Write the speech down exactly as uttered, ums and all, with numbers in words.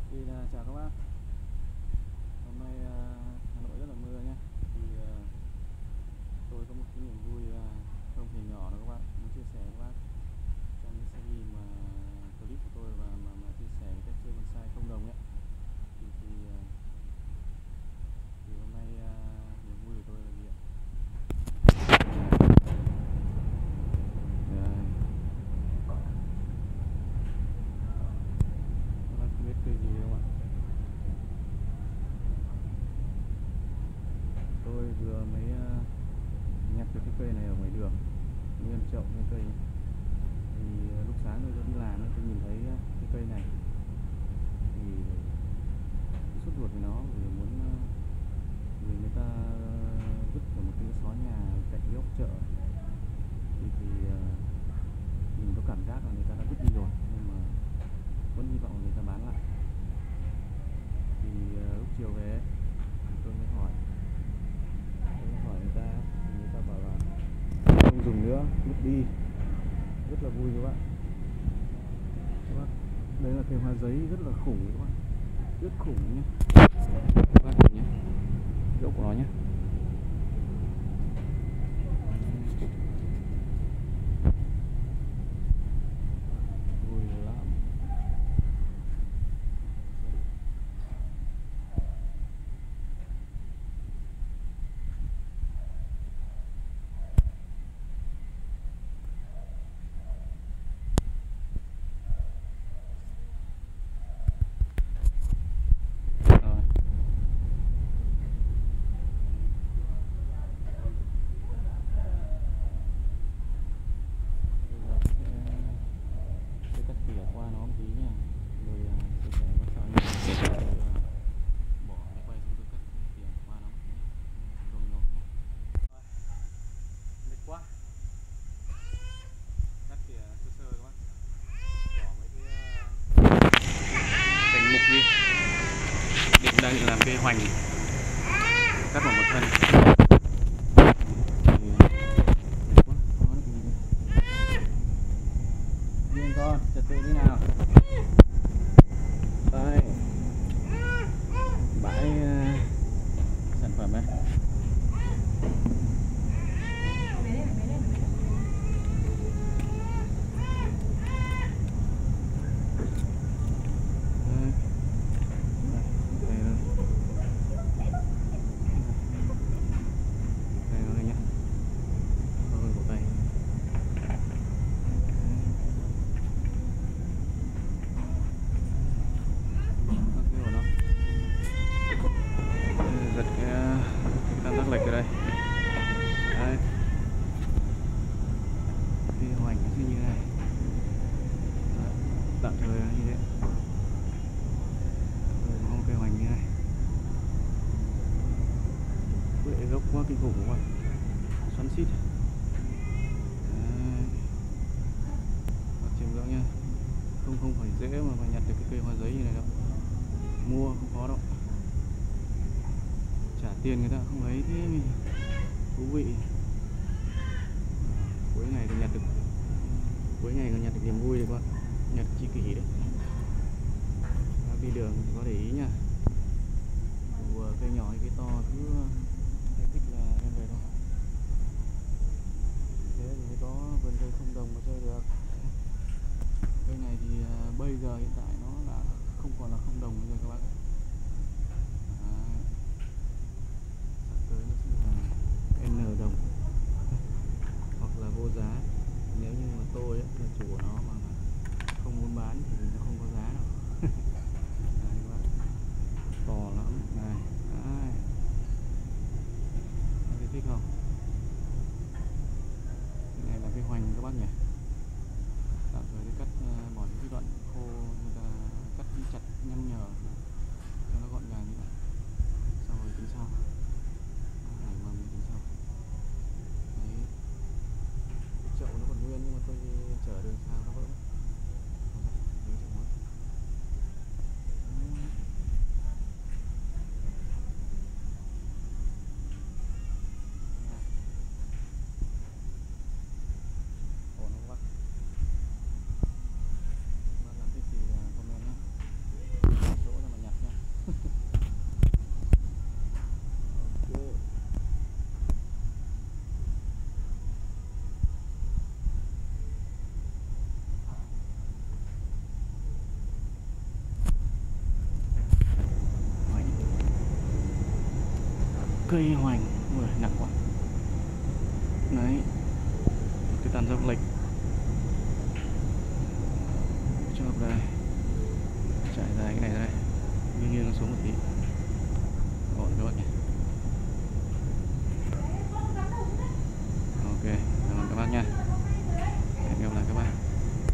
Thì là chào các bác. Hôm nay uh, Hà Nội rất là mưa nhé. Thì uh, tôi có một cái niềm vui uh, không hề nhỏ đâu các bác, muốn chia sẻ với các bác trong cái series mà clip của tôi và mà, mà chia sẻ về cách chơi bonsai không đồng ấy. Thì, thì, uh, thì hôm nay uh, niềm vui của tôi là gì ạ? Các bác không biết cây gì đâu ạ? Tôi vừa mới uh, nhặt được cái cây này ở ngoài đường, nguyên chậu nguyên cây. Thì uh, lúc sáng tôi đi làm tôi nhìn thấy uh, cái cây này thì sốt ruột với nó, vì muốn uh, vì người ta vứt ở một cái xó nhà cạnh góc chợ. Thì, thì uh, mình có cảm giác là người ta đã vứt đi rồi, nhưng mà vẫn hy vọng người ta bán lại. Thì uh, lúc chiều về tôi mới hỏi hỏi người ta, thì người ta bảo là không dùng nữa, vứt đi. Rất là vui các bạn. Các bác, đây là cây hoa giấy rất là khủng các bạn, rất khủng nhé. Các bác nhìn nhé, gốc của nó nhé. Vui lắm. Đang định làm cây hoành, cắt vào một thân. Riêng con, trật tự đi nào. Đây, bãi uh, sản phẩm đây. Lệch ở đây. Đấy. Cây hoành nó như thế này. Đấy. Tạm thời là như thế. Rồi có một cây hoành như thế này. Bệ gốc quá kinh khủng quá. Xoắn xít. Chiêm ngưỡng nha. Không không phải dễ mà phải nhặt được cái cây hoa giấy như này đâu. Mua không khó đâu. Trả tiền người ta không lấy, thế mình thú vị. Cuối ngày còn nhặt được cuối ngày còn nhặt được niềm vui đấy các bạn, nhặt chi kỷ đấy. Đi đường có để ý nha, vừa cây nhỏ hay cây to cứ thích là đem về thôi. Thế thì mới có vườn cây không đồng mà chơi được. Cây này thì bây giờ hiện tại nó đã không còn là không đồng nữa rồi các bạn. N đồng hoặc là vô giá. Nếu như mà tôi ấy, là chủ của nó mà không muốn bán thì nó không có giá đâu. Đấy các bạn, to lắm này. Đấy. Thấy thích không? Cái này là cây hoành các bác nhỉ. Tạm thời đi cắt bỏ những cái đoạn khô người ta cây hoành, ui, nặng quá. Đấy, một cái tàn dốc lệch cho đây, chạy ra cái này đây, nghiêng nghiêng xuống một tí, gọn các bạn nhé.